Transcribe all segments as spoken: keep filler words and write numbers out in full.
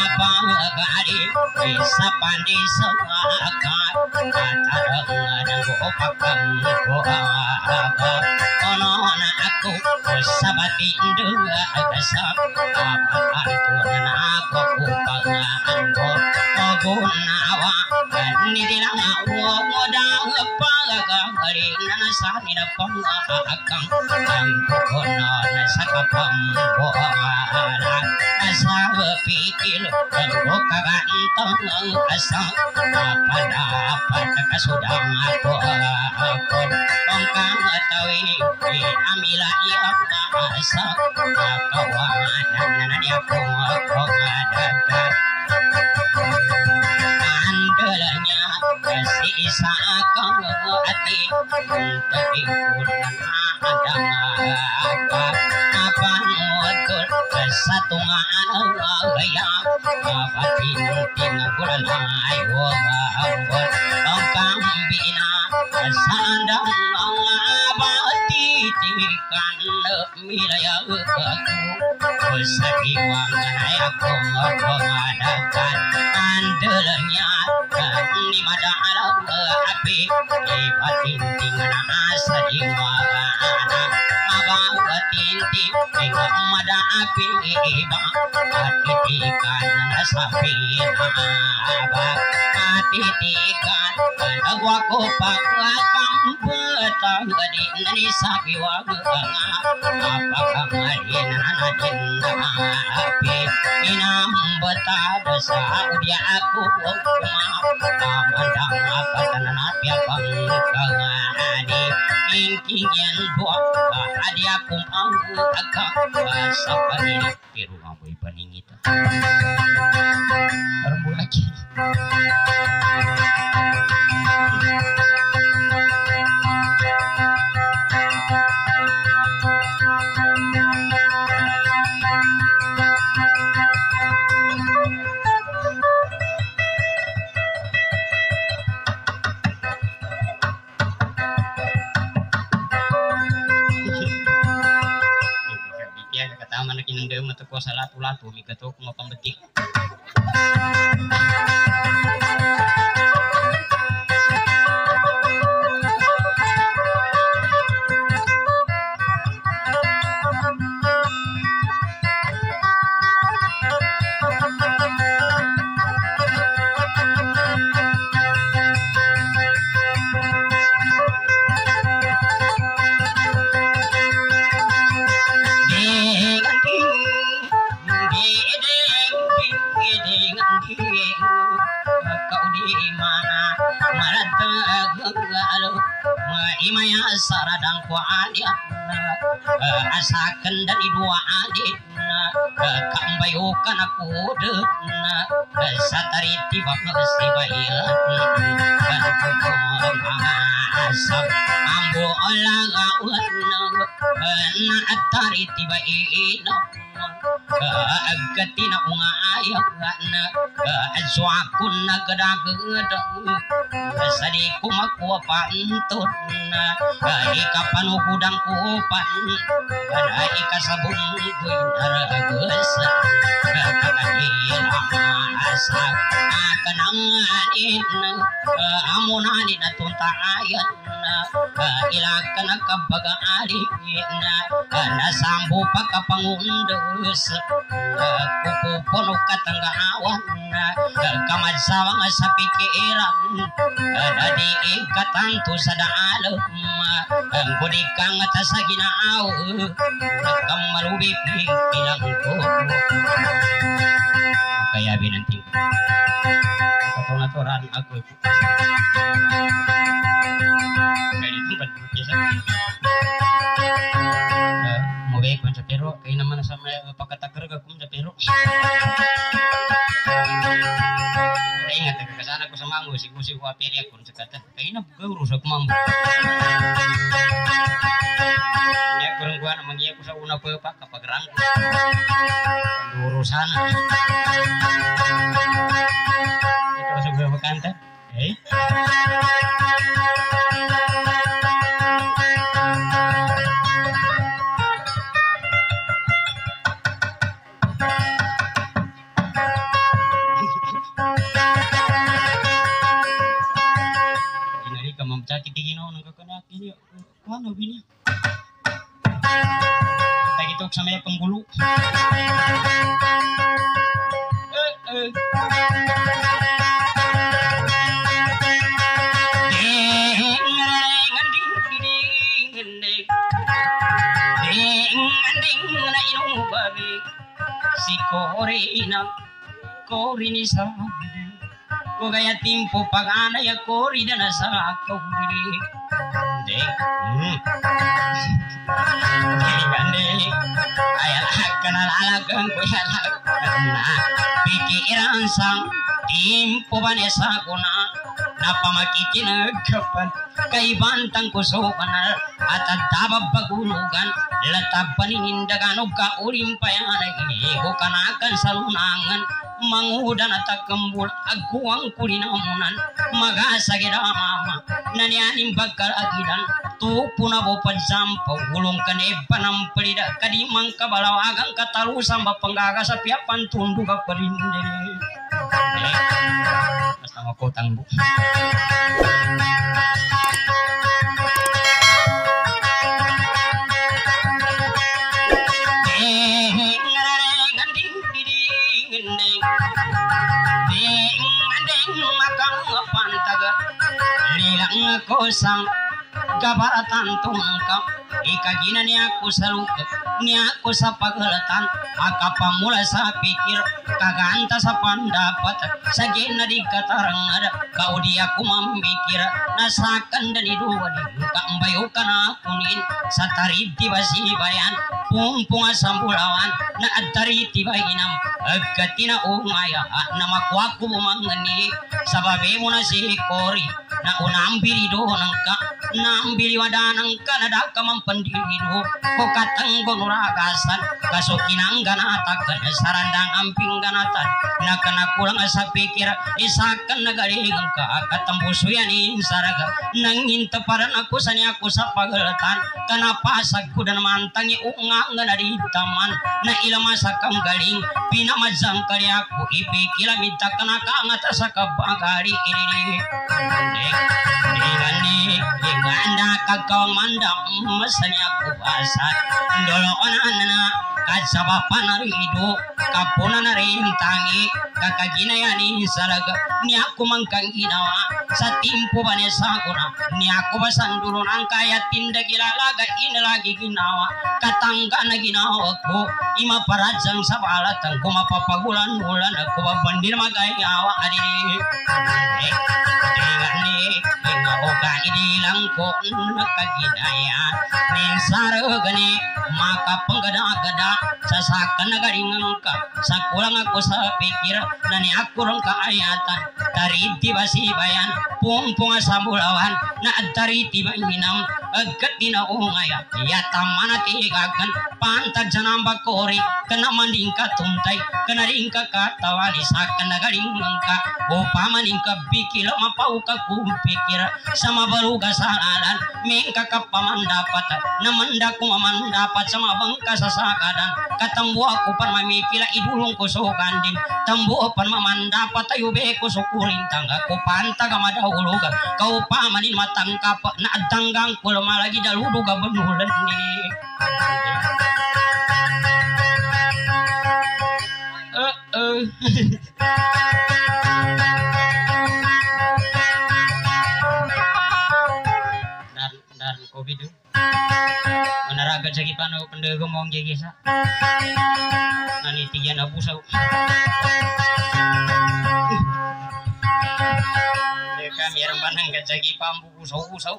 pagari isa pandisa akan atarang gopakam goaga ono na aku sabat indu agasa apantun aku kupangango ogunawa nidirang wodang pagari nanasani na pangakang kono na sakapam goala asa pikir kagantong asa pada pada kasudang ako ako ang katawi amila iya asa kawanan na niya ko ako ngadagat andalanya si isa kang ati tapi kurang ada apa motor satu mana gaya apa tinting bulan ayo ambon tongkang bina sandang abati tikan milaya aku sakiwang aku ngadakan andelanya ni mada alam api ibatinting na asa diwana abang tinting ing mada api iba atitikan na sapi abang atitikan agwa ko pagkakang betang gading ni sapi wag apakang arin natin na api inam betad sa udia aku amandang apatanan piapang kangani ingkingyan buak adi aku ang agak sa panini pero amoy paningita parang lagi mana kinandem atau kuasa latu-latu mikatok mau pembetik imaya saradang ku adik asakan dari dua adik kambayukan aku dena satari tiba si bail asap ambo olaga na atari tiba ino agatina unga ayak na aswakun na gadagedang sadi kumakuwa pantun ika panugudang kupan kada ika sabung kuinaragus kakakila asa akananganin amunani na tuntayan ilakan kabagali nasambu pagkapangundus kupupuno katanggawan kamadsawang sa pikiran dadi ikatanto sa daalom kudikang ta sa ginaaw kamalubi pilang ko kaya binanting katunaturan ako kaya dito ba biasa mau baik sa pero kaya naman sa pagkatakar ka kung sa pero ingat kesana ko sa mango si-si ko apiri ako sa kata kaya na gawro sa kumambo ya kurang gua namang iya ko sa una pa pa kapag rangko urusan ito sa gawro kanta eh no bini. Tagitok sa may penggulu. Eh eh. Si Corina, Corini sa ko gaya timpo pagana ya Corina na sa kauri de hmm gande ayala kanalalagan ko yala na pikiran sang timpo banesa ko na napamakikinagapan kay bantang ko so kanal at adabab bagulugan latap panindagan o kaulim payanag iho kanakan sa lunangan mangudan at agambul agkuang kulinamunan magasagida mama nanyaning bagkaragidan tupo na bopad sampaw gulong kaneba ng palida kadimang kabalawagang katalusang bapanggaga sa piapan tundo ka pa rin eh, basta makutang bu lilang ko sang kabaratan tungkap ikagina niya ako sa lukap niya ako sa pagalatan akapamula sa pikir kaganta sa pandapat sa gina di katarangad kaudi ako mamikir nasakan dan iduwan kaambayo ka na kunin sa tariti basibayan pungpunga sa bulawan na adariti bainam agkatina umaya na makuha ko bumangani sa babe mo na si Cory na unambili do nangka nambili wadanang kanada kamampandiro ko katanggo nuragasan kasukinang ganatakan sarandang amping ganatan na kanakulang sa pikir isakan nagalingan ka katambuso yan saraga nanginta paran ako sa niya ako sa pagalatan kanapasag ko na namantangi unga nga naritaman na ilamasa kang galing pinamadzang kali ako ipikilamita ka nakaangat sa kabagari ini Ingani, inganda kagawang mandang masanya kuasa dolonan na kasabapan na rido kapuna na rin tangi kakaginayani salaga ni ako mangkang ginawa sa timpo ba niya sa kuna ni ako ba sanduro ng kaya tinda gilalaga inalagi ginawa katangga na ginawa ko imaparadzang sa balatang kumapapagulan-ulan ako ba bandir magayawa adili eh ingani ingahoga idilang ko nakaginaya ninsaragani makapanggada-gada sasakan na garingan ka sa kulang ako sa pikir na ni ako rong kaayatan tariti basibayan pungpunga sa bulawan na tariti bahinam agkat dinaungaya yatamana tigagan pantag sa nambag Cory kanamanding ka tuntay kanaring ka katawali sa kanagaringan ka upamaning ka bikila mapaw ka kumpikir sa mabaluga sa alan may kakapamandapat namanda ko mamandapat sa mabangka sa sakadan katambo ako pan mamikila idulong ko sukan din tambo pan mamandapat tayo be ko sukuling tangga ko pantag madahulugan kau pamanin matangkap na adanggang ko malagi daludo ka benulan ni uh, uh. dan dan covid menaraga sa kipano pendago mong jegisa nanitiyan abusaw kami yang banang gajagi pambu usau-usau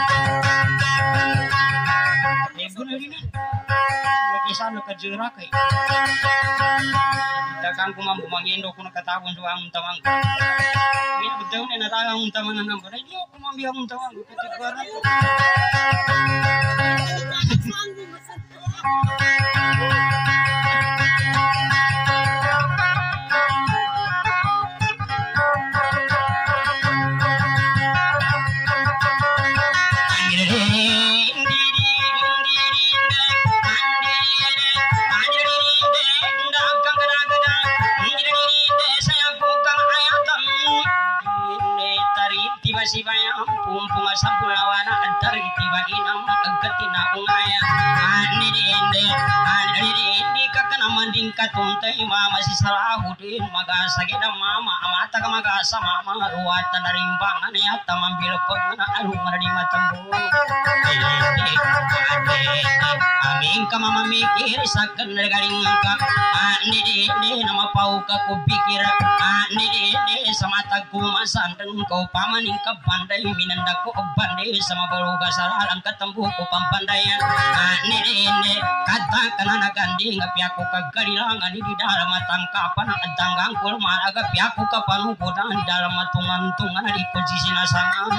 eh bener ini lagi sana ke jerakai dagang ko mambu mangindo ko nakatawon sa ang tawang ini betul ni natawang ang tamangan ng baray di ako mambiang ang tawang ketikar na ko sibayang pumpunga sa pulawana at tariti ba inang agkat tingkat untay mama si Salahudin magasa kita mama amata ka magasa mama ruwatan na rimbangan yata mambil pag na alungan di matambo aming ka mama mikir sakan galing ka ani di di nama pau ka kupikir ani di di sama tagu masandan kau pamaning ka pandai minanda ko bandai sama baruga saralang katambu ko pampandayan ani di di kata kana nagandi ngapi aku kagalilangan di dalam tangkapan adanggang kul maraga piaku ka panukudan di dalam tungan-tungan di posisi nasangan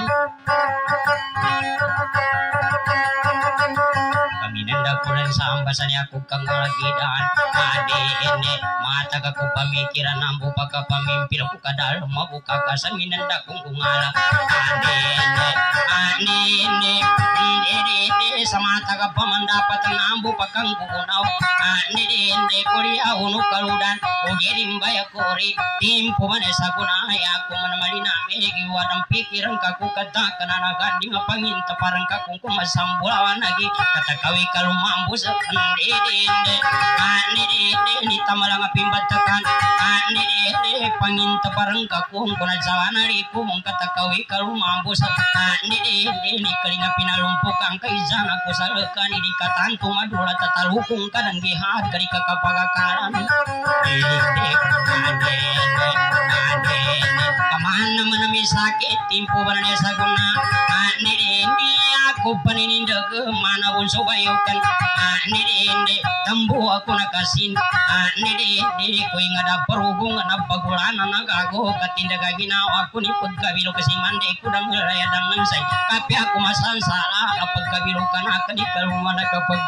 kami nenda kulen sambasan aku kang lagidan ade ene mata kaku pamikiran nambu paka pamimpin aku kadal mabuka kasan minenda kungkungala ade ene ane ene ene ene samata ka pamandapat nambu pakang kukunaw ane ene kuliah unu kaludan ugirim baya kori timpu manesa kunaya aku menemani megi wadam pikiran kaku kata kenana ganding apangin teparang kakung kumasambulawan lagi kata kawi kalau mampu sekende dende ane dende ni tamalang pimbat tekan ane dende pangin teparang kakung kuna jawana riku kata kawi kalau mampu sekende dende ni kelinga pinalumpukang kaizan aku salekani di katantu madula tatalukung kadang gihat kari kakapagakaran dende ane ane kamana manami sakit timpu banesa guna ane dende aku paninda ke mana pun sobayukan ane dende tambu aku nakasin ane dende ko ingada perhubungan apa gulana nagago katinda gaginaw aku ni pagkabilo kasi mande ko dang raya dang nansay tapi aku masan salah kapag kabilo ka na ka di kaluma na kapag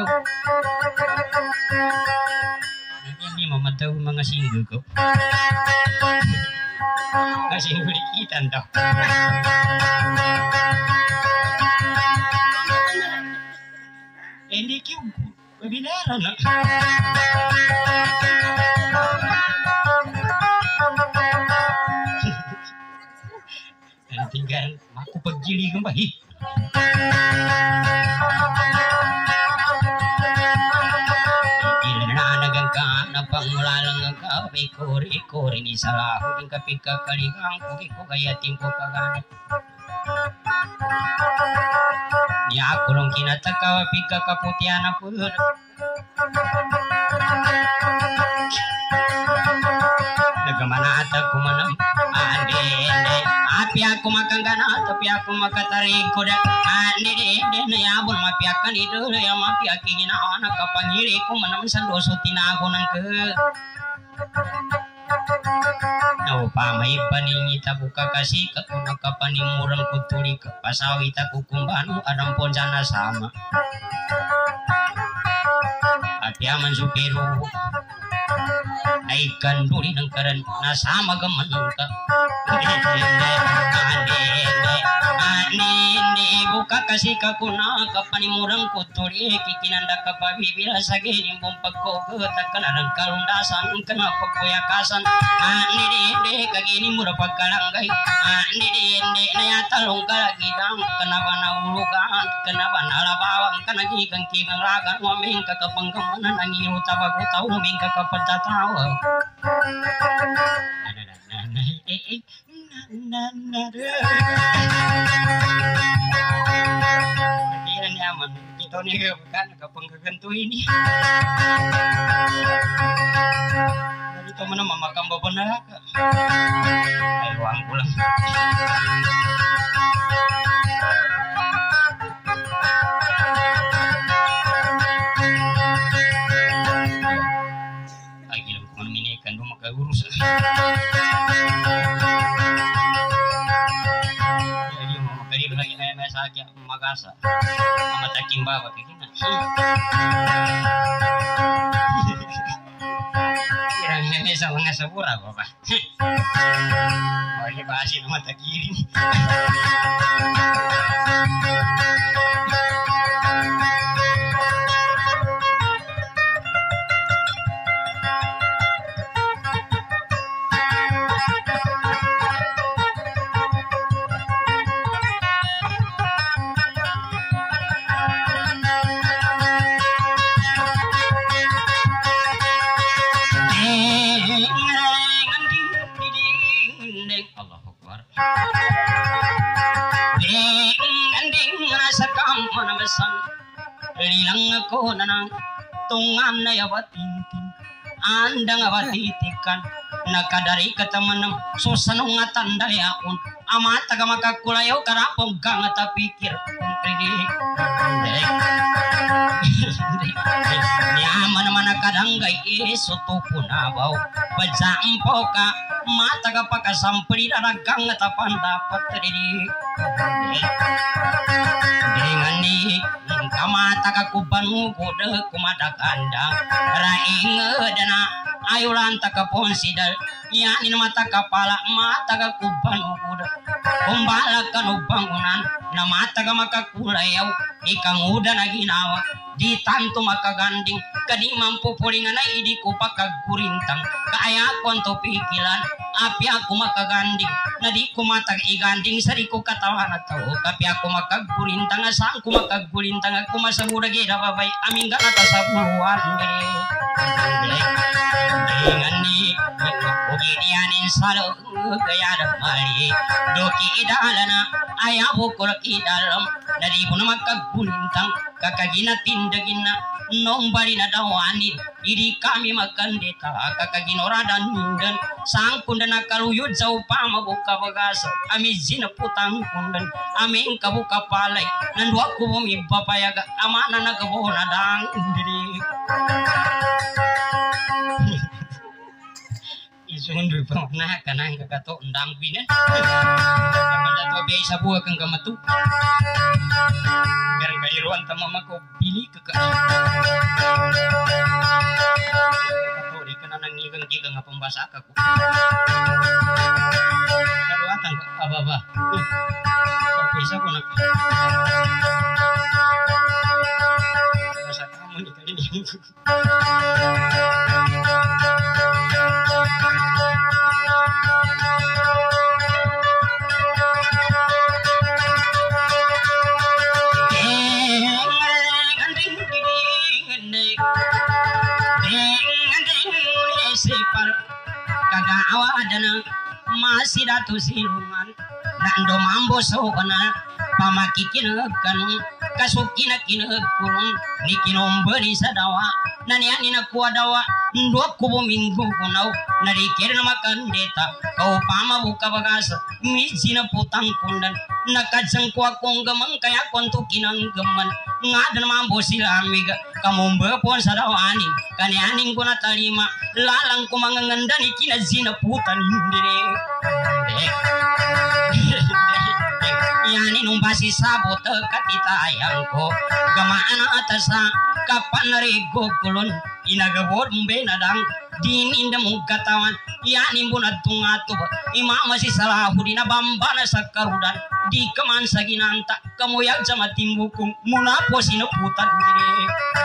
hindi mamataw mga singgo ko kasi bulikitan daw hindi kyo webinara na tinggal aku pagili kembali pangulalang kape kori kori ni salah huding kapika kaligang kuki ko kaya timpo kagani ni aku long kinatakawa pika kaputiana pun nagamana ataku manam ande ande api aku makan gana tapi aku makatari koda ande ande na yabon mapi akan itu ya mapi akigina anak kapangiri ku manam sandoso tinago nang ke no pamay paningi tabuka kasih ke kuna kapanimurang kutuli ke pasawi taku kumbanu adang pon sana sama api aman supiru aikan duri ng karan nasama gaman ka ane buka kasih kakuna kapanimurang kutuli kikinanda kapabibila sa ginimbong pagkogo takkanarang kalundasan kenapa kuyakasan ane dende kagini mura pagkalanggay ane dende nayatalong kalagidang kenapa naulugan kenapa nalabawang kanagigang kigang ragan waming kakapangkamanan ang iro tabago tao waming kakapagtatawa Hindi nyaman dito niya bukan kapag gaganto ini. Dito mo na mamakang babanala ka. Ay wang ko lang. Ay gilang ko man minikan do magkaurus. Lagi na may sakya magasa mataking bawa kikina kirang may sa mga sabura ko ba wala ba asin matakirin kayo nanang tungan na yawatintin andang awatitikan nakadari katamanam susanong nga tandayaon amata ka makakulayo karapong ka nga tapikir hindi nyaman naman nakadanggay isuto punabaw pagsampo ka mata ka pagkasampuli na ragang nga tapan dapat rini dengan ni kamata ka kubanugod kumadagandang raing dana ayulan taka ponsidal yanin mata kapala mata ka kubanugod kumbalak ka no bangunan na mata ka makakulayaw ikang uda na ginawa di tanto makaganding kadi mampu pulingan na idi ko pakagurintang kaya ko to pikilan api ako makaganding na di ko matag iganding sari ko katawan at tao kapi ako makagurintang asang ko makagurintang ako masagura gira babay aming ganata sa buwan dengan ni uginianin salo gaya mali doki idalana ayaw ko idalam dari pun makagulintang kakagina tindagina nombari na dawani iri kami makandeta kakaginora dan nindan sang kundan nakaluyod sa upama buka bagasa ami zinaputang kundan aming kabuka palay nandwa ko bumipapayaga amana nagabona dang diri isundu pa na kanang kagato ndang binan kada to biay sa buwa kang kamatu garang kairuan ta mama ko pili ka ka kato di kana nang ngigang gigang nga pambasa ka ko karuatan ka ababa so pisa ko na basa ka mo ni kali kagawa dana masih datu silungan nando mambo sobana pamakikinagkan kasukina kinagkulong ni kinomberi sa dawa naniani na kuadawa ndo kubo minggu kunaw narikir na makandeta kau pama buka bagasa misi na putang kundan nakadzang ko akong gamang kaya konto kinang gaman ngadan mambo sila amiga kamumbe pon sa dawani kanianing ko na talima lalang ko mga nganda ni kinazina putan hindi yani nung basi sabot katitayang ko gamaan atasa kapan narigo kulon inagabor mbe nadang din inda mong katawan yani bunad tungato imama si salahudi na bambana sa karudan di kaman sa ginanta kamuyag sa matimbukum muna po sinuputan hindi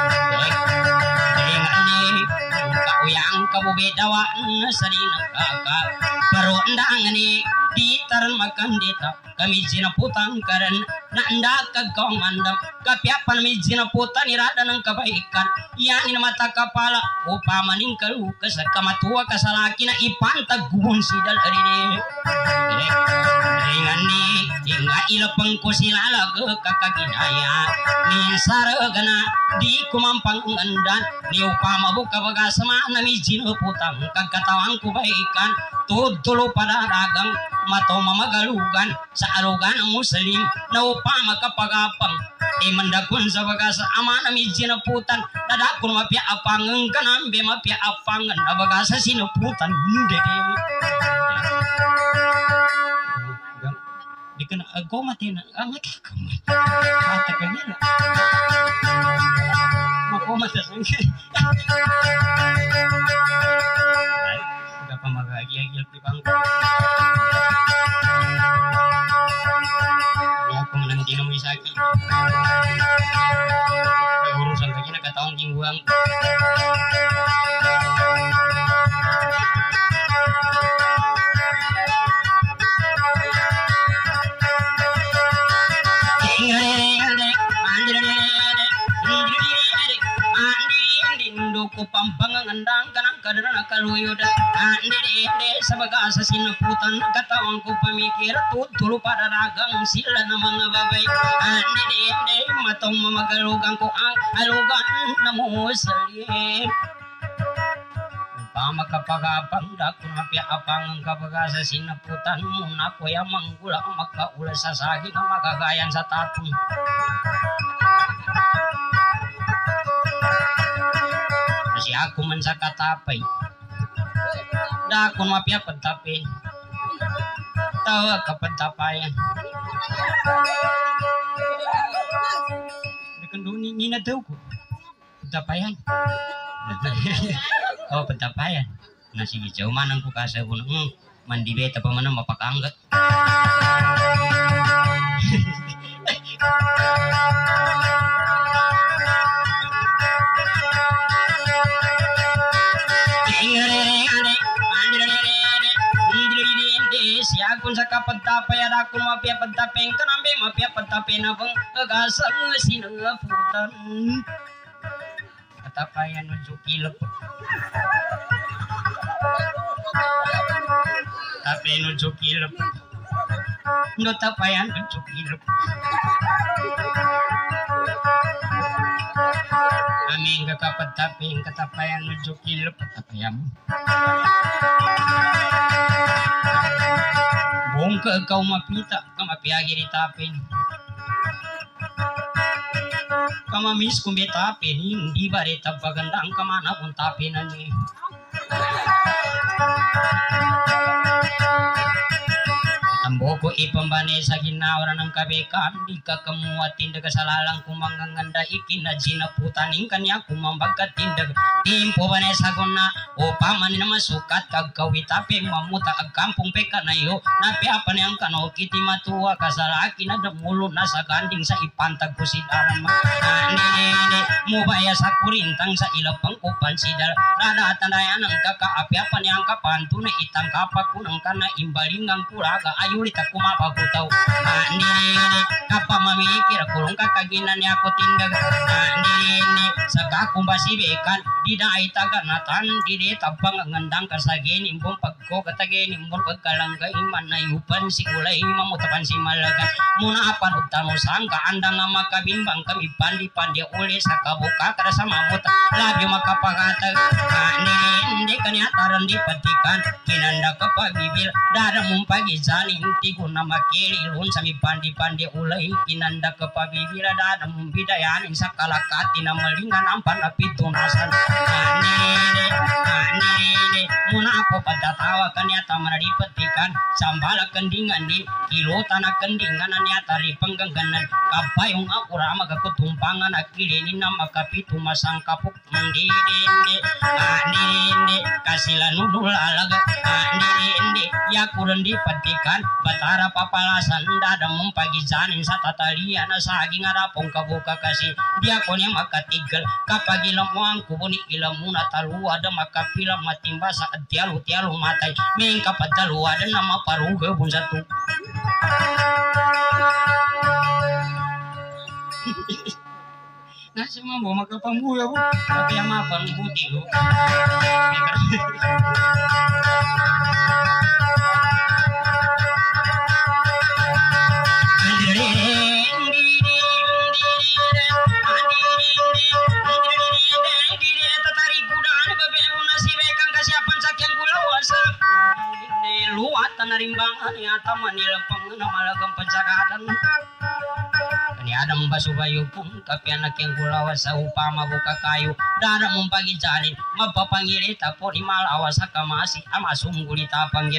dengan kauyang kabubedawa sa dinang kaka pero andang ni di taran makandita kami sinaputang karan na anda kagkong andam kapiapan mi sinaputan irada ng kabaikan yan na mata kapala upamaning kalukas at kamatuwa kasalaki na ipantag guhon sidal arine dengan ni inga ilapang ko silalag kakaginaya ni saragana di kumampang andan ni upama buka baga sama na mi sinaputang kagkatawang kubaikan tutulo pada ragang mato mamagalugan sa arugan ang muslim na upama kapagapang e mandakun sa bagas amana mi sinaputan dadakun mapya apangang kanambe mapya apangan na bagas sa sinaputan hindi di ka na agaw matin ang nakakaman kata ka nila makumat sa sangki ay hindi pa mag-agil di bang aku menanti namu isaki urusan lagi nak kataong jingguang pambangang andang kanang kadana kaluyuda ande de sabaga sa sinaputan katawang ko pamikir tutulu pada ragang sila na mga babay ande de matong mamagalugang ko ang alugan na mo salim pamakapagapang dakon mapya apang kabaga sa sinaputan muna ko ya manggula makaula sa sagi na magagayan sa tatong kasi ako man sa katapay dakon mapya pagtapin tawa kapagtapayan nakanduni ninadaw ko pagtapayan oh pagtapayan na sige jauh manang ko kasa ko hmm, mandi beta pa man mapakanggat siya kung sa kapagtapay at ako mapya pagtapeng kanambi mapya pagtapay na bang agasang sinaputan katapayan ng sukilap tapayan ng sukilap no tapayan ng sukilap aming kakapagtapeng katapayan ng sukilap katapayan buong ka ikaw mapita kamapiyagi ritapin kamamis kung betapin hindi ba rita pagandang kamana kung tapinan ni tambo ko ipambane sa ginawara ng kabekan di ka kamuat tindag sa lalang kumanganganda ikinajina putaning kanya kumambag katindag timpo ba sa guna upaman na masukat kagkawit apeng mamuta ag kampung peka na iyo napiapan yang kano kiti matua kasalaki na damulo na sa ganding sa ipantag ko si darama nene mubaya sa kurintang sa ilapang kupan si dar nadatandaya ng kakaapiapan yang kapanto na itang kapak kunang kana imbalingang kuraga ayulit ako mapagutaw nene kapamamikir kulong kakaginan niya ako tindag nene sa kakumbasibekan di na ay taganatan di tabang ngandang kasagin imbong pagko katagin imbong pagkalanggay manayupan si kulay mamutapan si malaga muna apan utano sangka andang nga makabimbang kami pandi-pandi uli sa kabuka kada sa mamut labyo makapagatag hindi kanya taran di patikan kinanda kapagibil dara mong pagizani hindi ko na makililun sa mi pandi-pandi ulay kinanda kapagibil dara mong bidayanin sa kalakati na malingan ang panapitunasan nene nene muna ako padatawa kanya tamana di petikan sambala kendingan din kilota na kendingan niya tari penggangganan kapayong ako rama kakutumpangan akilinin na makapitu masang kapuk mandidinde nene kasila nudul alaga nene ya kurang di petikan batara papalasan dadang mumpagizanin sa tatalian na saging arapong kabuka kasi dia ko niya makatigal kapag ilang mo ang kubuni ilang muna taluwa da makapilang matimba sa tialo-tialo matay may kapadaluwa da na maparuga pun satu nasi mambo makapambuya po tapi yang mapan buti ko luwatan na rimbangan yata Manila pang namalagang pansagatan ni adam basubayo pun tapi anak yang gulawa sa upama buka kayu dara mong pagijalin mapapangirita po ni malawa sa kamasi amasum gulita panggir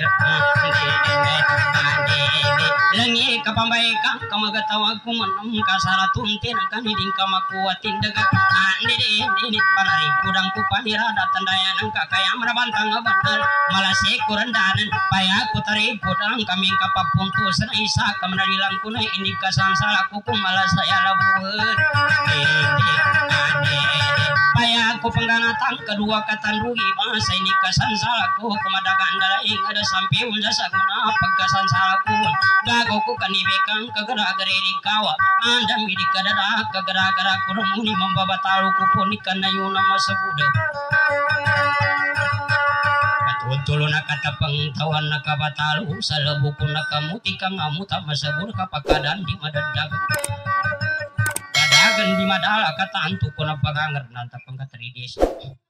langi kapambay ka kamagatawag kung anong kasaratuntin ang kaniding kamakuwatin daga nini nini panari kudang kupanirada tandayan ang kakayam rabantang abandal malasik kurandanan paya kutari kudang kaming kapapuntos na isa kamanarilang ko na ini kasansala ko kung malas saya labuhan Daya aku pengganatan kedua katandugi masa ini kasansaraku kumadagan daraing ada sampai unja saguna pagkasansaraku gagoku kanibekang kagara-gariri kawa anda midi kadara kagara-gara kurumuni membabatalu kupon ikan na yun na masabuda Tulo na katapang tawan na kabatalu sa labuko na kamuti kang amuta masabur kapagkadan di madadag kadagan di madala katanto ko na pagangar na tapang katrides